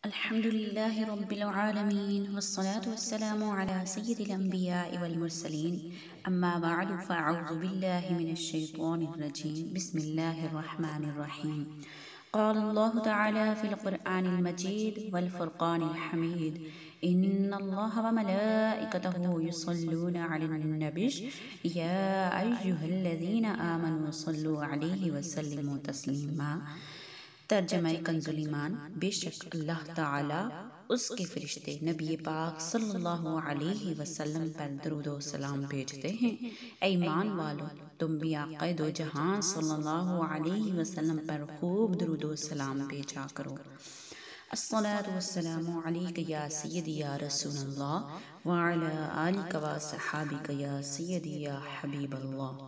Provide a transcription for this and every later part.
الحمد لله رب العالمين والصلاة والسلام على سيد الأنبياء والمرسلين أما بعد فأعوذ بالله من الشيطان الرجيم بسم الله الرحمن الرحيم قال الله تعالى في القرآن المجيد والفرقان الحميد إن الله وملائكته يصلون على النبي يا أيها الذين آمنوا صلوا عليه وسلموا تسليما۔ ترجمہ کنز ایمان۔ بے شک اللہ تعالیٰ اس کے فرشتے نبی پاک صلی اللہ علیہ وسلم پر درود و سلام بھیجتے ہیں۔ اے ایمان والو، تم بھی آقا دو جہاں صلی اللہ علیہ وسلم پر خوب درود و سلام بھیجا کرو۔ الصلاۃ والسلام علیک یا سیدی یا رسول اللہ وعلی آلک و صحابک یا سیدی یا حبیب اللہ۔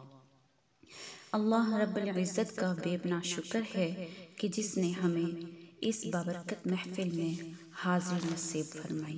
اللہ رب العزت کا بے پناہ شکر ہے کہ جس نے ہمیں اس بابرکت محفل میں حاضری نصیب فرمائی۔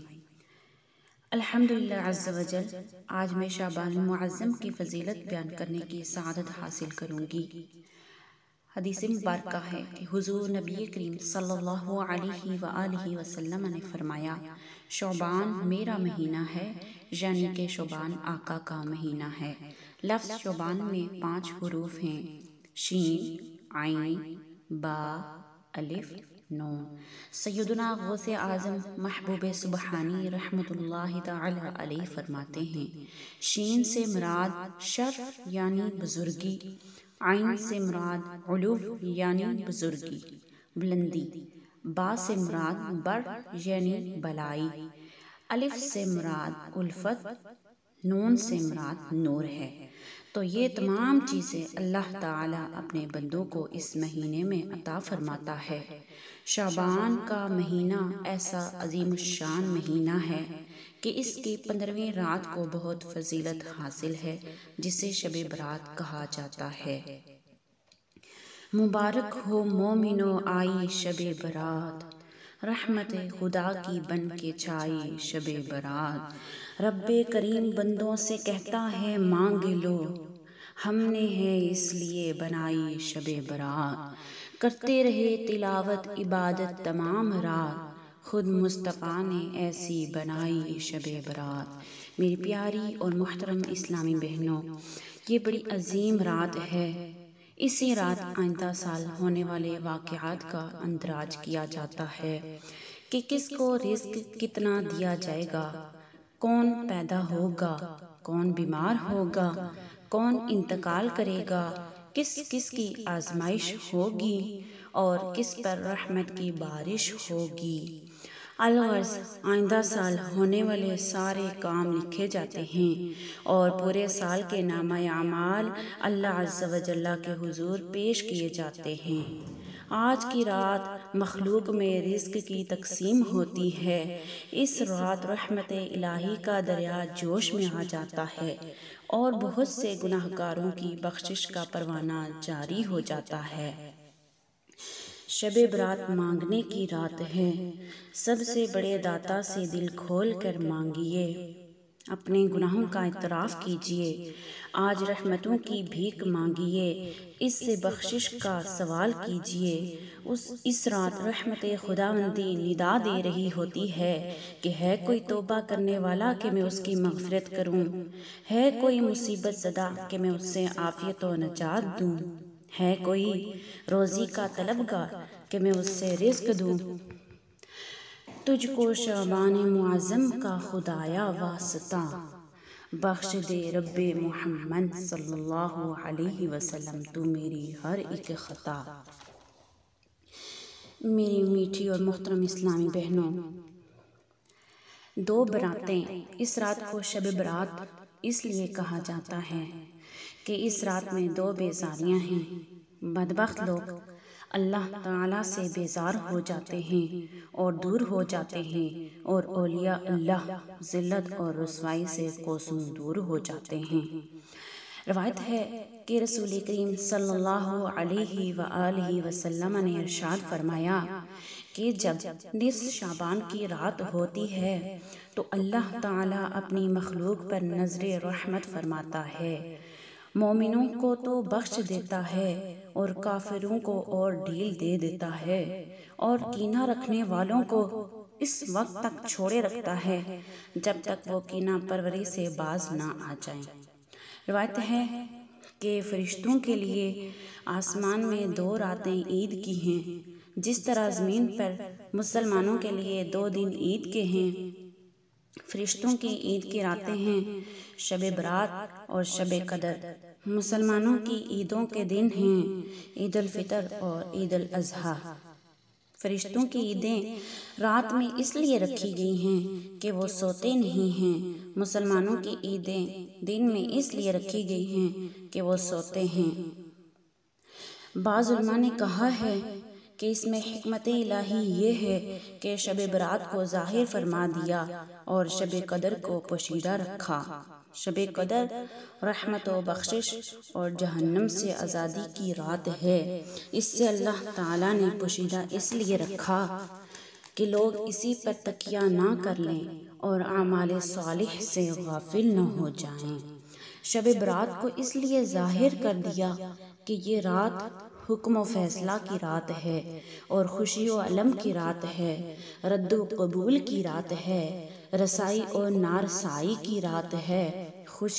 الحمدللہ عز و جل، آج میں شعبان المعظم کی فضیلت بیان کرنے کی سعادت حاصل کروں گی۔ حدیث مبارکہ ہے کہ حضور نبی کریم صلی اللہ علیہ وآلہ وسلم نے فرمایا، شعبان میرا مہینہ ہے، یعنی کہ شعبان آقا کا مہینہ ہے۔ لفظ شعبان میں 5 حروف ہیں: شین، عین، با، الف، نون۔ سیدنا غوث اعظم محبوب سبحانی رحمۃ اللہ تعالی علیہ فرماتے ہیں، شین سے مراد شرف یعنی بزرگی، عین سے مراد علو یعنی بزرگی، بلندی، با سے مراد بڑھ یعنی بلائی، الف سے مراد الفت، نون سے مراد نور ہے۔ تو یہ تمام چیزیں اللہ تعالیٰ اپنے بندوں کو اس مہینے میں عطا فرماتا ہے۔ شعبان کا مہینہ ایسا عظیم الشان مہینہ ہے کہ اس کی 15ویں رات کو بہت فضیلت حاصل ہے، جسے شب برات کہا جاتا ہے۔ مبارک ہو مومنو آئی شب برات، رحمت خدا کی بن کے چھائی شب برات۔ رب کریم بندوں سے کہتا ہے مانگ لو، ہم نے ہے اس لیے بنائی شب برات۔ کرتے رہے تلاوت عبادت تمام رات، خود مصطفیٰ نے ایسی بنائی شب برات۔ میری پیاری اور محترم اسلامی بہنوں، یہ بڑی عظیم رات ہے۔ اسی رات آئندہ سال ہونے والے واقعات کا اندراج کیا جاتا ہے کہ کس کو رزق کتنا دیا جائے گا، کون پیدا ہوگا، کون بیمار ہوگا، کون انتقال کرے گا، کس کس کی آزمائش ہوگی اور کس پر رحمت کی بارش ہوگی۔ الغرض آئندہ سال ہونے والے سارے کام لکھے جاتے ہیں اور پورے سال کے نامہ اعمال اللہ عز و جل کے حضور پیش کیے جاتے ہیں۔ آج کی رات مخلوق میں رزق کی تقسیم ہوتی ہے۔ اس رات رحمت الہی کا دریا جوش میں آ جاتا ہے اور بہت سے گناہ گاروں کی بخشش کا پروانہ جاری ہو جاتا ہے۔ شب برات مانگنے کی رات ہے۔ سب سے بڑے داتا سے دل کھول کر مانگیے، اپنے گناہوں کا اعتراف کیجیے، آج رحمتوں کی بھیک مانگیے، اس سے بخشش کا سوال کیجیے۔ اس رات رحمت خداوندی ندا دے رہی ہوتی ہے کہ ہے کوئی توبہ کرنے والا کہ میں اس کی مغفرت کروں، ہے کوئی مصیبت زدہ کہ میں اس سے عافیت و نجات دوں، ہے کوئی روزی کا طلبگار کہ میں اس سے رزق دوں۔ تجھ کو شعبان معظم کا خدایا واسطہ، بخش دے رب محمد صلی اللہ علیہ وسلم تو میری ہر ایک خطا۔ میری میٹھی اور محترم اسلامی بہنوں، 2 براتیں۔ اس رات کو شب برات اس لیے کہا جاتا ہے کہ اس رات میں 2 بیزاریاں ہیں۔ بدبخت لوگ اللہ تعالیٰ سے بیزار ہو جاتے ہیں اور دور ہو جاتے ہیں، اور اولیاء اللہ ذلت اور رسوائی سے کوسوں دور ہو جاتے ہیں۔ روایت ہے کہ رسول کریم صلی اللہ علیہ وآلہ وسلم نے ارشاد فرمایا کہ جب نصف شعبان کی رات ہوتی ہے تو اللہ تعالیٰ اپنی مخلوق پر نظر رحمت فرماتا ہے، مومنوں کو تو بخش دیتا ہے اور کافروں کو اور ڈھیل دے دیتا ہے، اور کینہ رکھنے والوں کو اس وقت تک چھوڑے رکھتا ہے جب تک وہ کینہ پروری سے باز نہ آ جائیں۔ روایت ہے کہ فرشتوں کے لیے آسمان میں 2 راتیں عید کی ہیں، جس طرح زمین پر مسلمانوں کے لیے 2 دن عید کے ہیں۔ فرشتوں کی عید کی راتیں ہیں شب برات اور شب قدر۔ مسلمانوں کی عیدوں کے دن ہیں عید الفطر اور عید الاضحیٰ۔ فرشتوں کی عیدیں رات میں اس لیے رکھی گئی ہیں کہ وہ سوتے نہیں ہیں، مسلمانوں کی عیدیں دن میں اس لیے رکھی گئی ہیں کہ وہ سوتے ہیں۔ بعض علماء نے کہا ہے کہ اس میں حکمت الہی یہ ہے کہ شب برات کو ظاہر فرما دیا اور شب قدر کو پوشیدہ رکھا۔ شب قدر رحمت و بخشش اور جہنم سے آزادی کی رات ہے۔ اس سے اللہ تعالیٰ نے پوشیدہ اس لیے رکھا کہ لوگ اسی پر تکیہ نہ کر لیں اور اعمال صالح سے غافل نہ ہو جائیں۔ شب برات کو اس لیے ظاہر کر دیا کہ یہ رات حکم و فیصلہ کی رات ہے اور خوشی و علم کی رات ہے، رد و قبول کی رات ہے، رسائی اور نارسائی کی رات ہے، خوش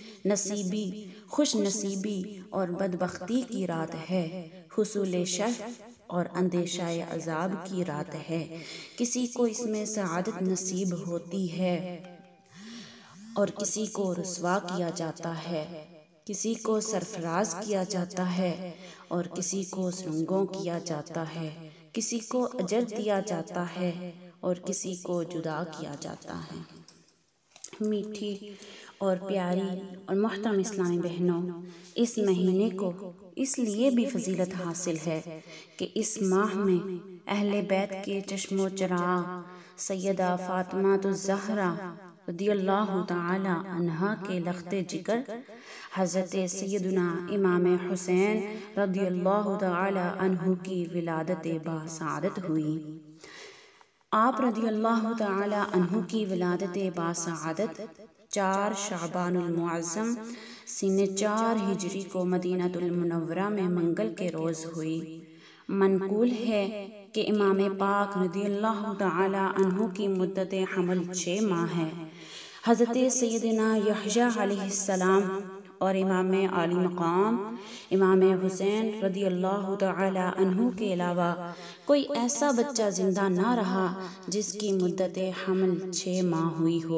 نصیبی اور بدبختی کی رات ہے، حصول شرف اور اندیشہ عذاب کی رات ہے۔ کسی کو اس میں سعادت نصیب ہوتی ہے اور کسی کو رسوا کیا جاتا ہے، کسی کو سرفراز کیا جاتا ہے اور کسی کو سرنگوں کیا جاتا ہے، کسی کو اجر دیا جاتا ہے اور کسی کو جدا کیا جاتا ہے۔ میٹھی اور پیاری اور محترم اسلامی بہنوں، اس مہینے کو اس لیے بھی فضیلت حاصل ہے کہ اس ماہ میں اہل بیت کے چشم و چراغ سیدہ فاطمہ الزہرا رضی اللہ تعالی عنہا کے لخت جگر حضرت سیدنا امام حسین رضی اللہ تعالی عنہ کی ولادت باسعادت ہوئی۔ آپ رضی اللہ تعالی عنہ کی ولادت باسعادت 4 شعبان المعظم سن 4 ہجری کو مدینہ المنورہ میں منگل کے روز ہوئی۔ منقول ہے کہ امام پاک رضی اللہ تعالی عنہ کی مدت حمل 6 ماہ ہے۔ حضرت سیدنا یحییٰ علیہ السلام اور امام عالی مقام امام حسین رضی اللہ تعالی عنہ کے علاوہ کوئی ایسا بچہ زندہ نہ رہا جس کی مدت حمل 6 ماہ ہوئی ہو۔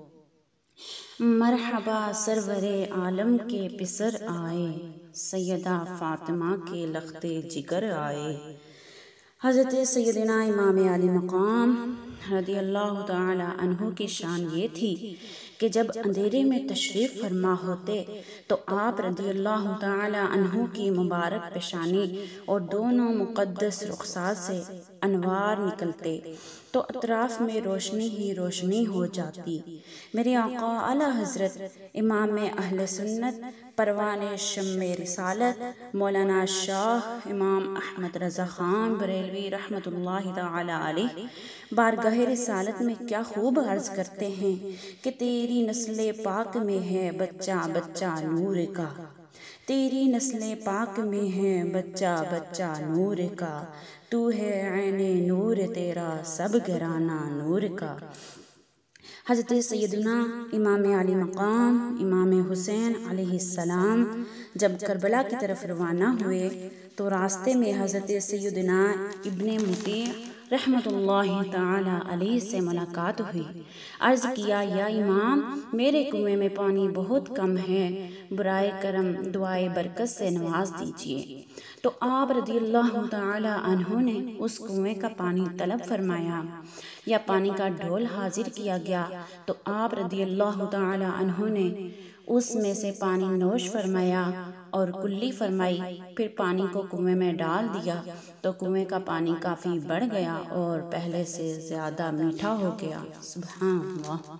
مرحبا سرور عالم کے پسر آئے، سیدہ فاطمہ کے لخت جگر آئے۔ حضرت سیدنا امام علی مقام رضی اللہ تعالی عنہ کی شان یہ تھی کہ جب اندھیرے میں تشریف فرما ہوتے تو آپ رضی اللہ تعالی عنہ کی مبارک پیشانی اور دونوں مقدس رخسار سے انوار نکلتے تو اطراف میں روشنی ہی روشنی ہو جاتی۔ میرے آقا اعلیٰ حضرت امام اہل سنت پروان شمع رسالت مولانا شاہ امام احمد رضا خان بریلوی رحمۃ اللہ تعالی علیہ بارگاہ رسالت میں کیا خوب عرض کرتے ہیں کہ تیری نسل پاک میں ہے بچہ بچہ نور کا، تیری نسل پاک میں ہے بچہ بچہ نور کا، تو ہے عین نور تیرا سب گھرانہ نور کا۔ حضرت سیدنا امام علی مقام امام حسین علیہ السلام جب کربلا کی طرف روانہ ہوئے تو راستے میں حضرت سیدنا ابن مطیع رحمۃ اللہ تعالی علیہ سے ملاقات ہوئی۔ عرض کیا یا امام، میرے کنویں میں پانی بہت کم ہے، برائے کرم دعائے برکت سے نواز دیجیے۔ تو آپ رضی اللہ تعالی عنہ نے اس کنویں کا پانی طلب فرمایا یا پانی کا ڈھول حاضر کیا گیا تو آپ رضی اللہ تعالی عنہ نے اس میں سے پانی نوش فرمایا اور کلی فرمائی، پھر پانی کو کنویں میں ڈال دیا تو کنویں کا پانی کافی بڑھ گیا اور پہلے سے زیادہ میٹھا ہو گیا۔ سبحان اللہ۔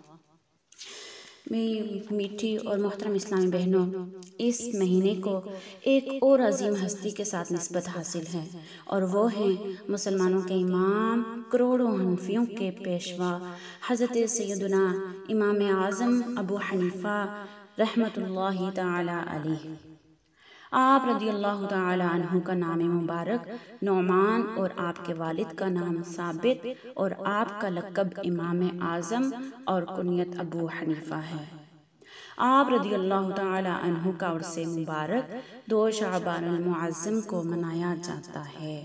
میری میٹھی اور محترم اسلامی بہنوں، اس مہینے کو ایک اور عظیم ہستی کے ساتھ نسبت حاصل ہے اور وہ ہیں مسلمانوں کے امام، کروڑوں حنفیوں کے پیشوا حضرت سیدنا امام اعظم ابو حنیفہ رحمۃ اللہ تعالی علیہ۔ آپ رضی اللہ تعالی عنہ کا نام مبارک نعمان اور آپ کے والد کا نام ثابت اور آپ کا لقب امام اعظم اور کنیت ابو حنیفہ ہے۔ آپ رضی اللہ تعالی عنہ کا عرس مبارک 2 شعبان المعظم کو منایا جاتا ہے۔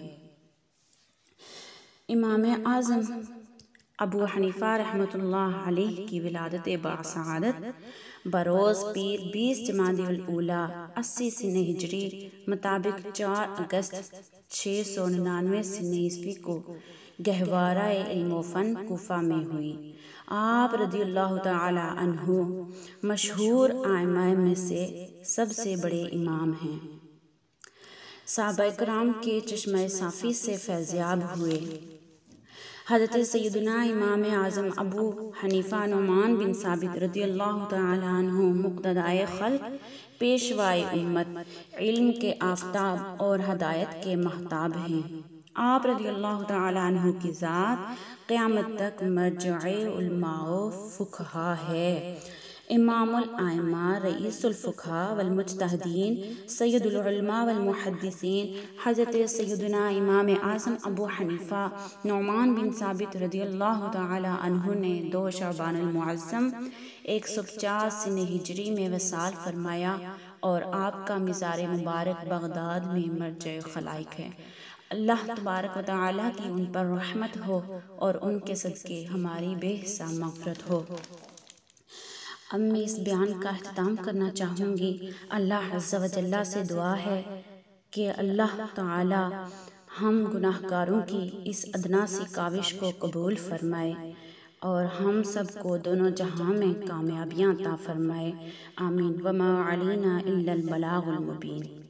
امام اعظم ابو حنیفہ رحمۃ اللہ علیہ کی ولادت باسعادت بروز پیر 20 جمادی الاولیٰ 80 سنہ ہجری مطابق 4 اگست 699 سنہ عیسوی کو گہوارہ علم و فن کوفہ میں ہوئی۔ آپ رضی اللہ تعالی عنہ مشہور ائمہ میں سے سب سے بڑے امام ہیں۔ صحابہ کرام کے چشمہ صافی سے فیضیاب ہوئے۔ حضرت سیدنا امام اعظم ابو حنیفہ نعمان بن ثابت رضی اللہ تعالی عنہ مقتدائے خلق، پیشوائے امت، علم کے آفتاب اور ہدایت کے مہتاب ہیں۔ آپ رضی اللہ تعالی عنہ کی ذات قیامت تک مرجع علماء و فقہا ہے۔ امام الائمہ، رئیس الفقہاء والمجتہدین، سید العلماء والمحدثین، حضرت سیدنا امام اعظم ابو حنیفہ نعمان بن ثابت رضی اللہ تعالی عنہ نے 2 شعبان المعظم 150 سنہ ہجری میں وصال فرمایا اور آپ کا مزار مبارک بغداد میں مرجع خلائق ہے۔ اللہ تبارک و تعالی کی ان پر رحمت ہو اور ان کے صدقے ہماری بے حساب مغفرت ہو۔ اب میں اس بیان کا اختتام کرنا چاہوں گی۔ اللہ عز و جل سے دعا ہے کہ اللہ تعالی ہم گناہ گاروں کی اس ادنا سی کاوش کو قبول فرمائے اور ہم سب کو دونوں جہاں میں کامیابیاں عطا فرمائے۔ آمین۔ وما علینا الا البلاغ المبین۔